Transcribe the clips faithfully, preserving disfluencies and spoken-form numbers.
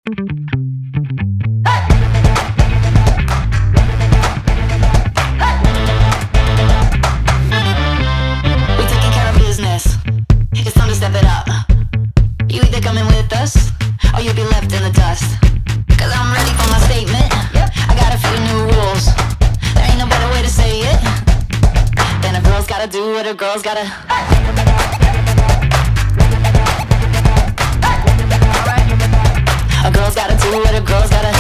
Do what a girl's gotta. A girl's gotta do what a girl's gotta.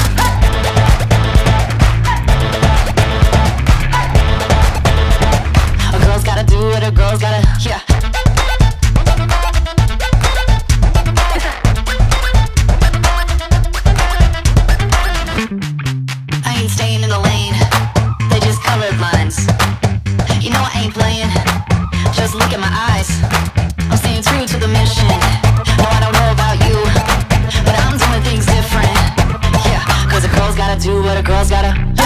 A girl's gotta do what a girl's gotta. Yeah. I ain't staying in the lane. They just colored lines. You know I ain't playing. Just look at my eyes. I'm staying true to the mission. No, I don't know about you, but I'm doing things different. Yeah, cause a girl's gotta do what a girl's gotta.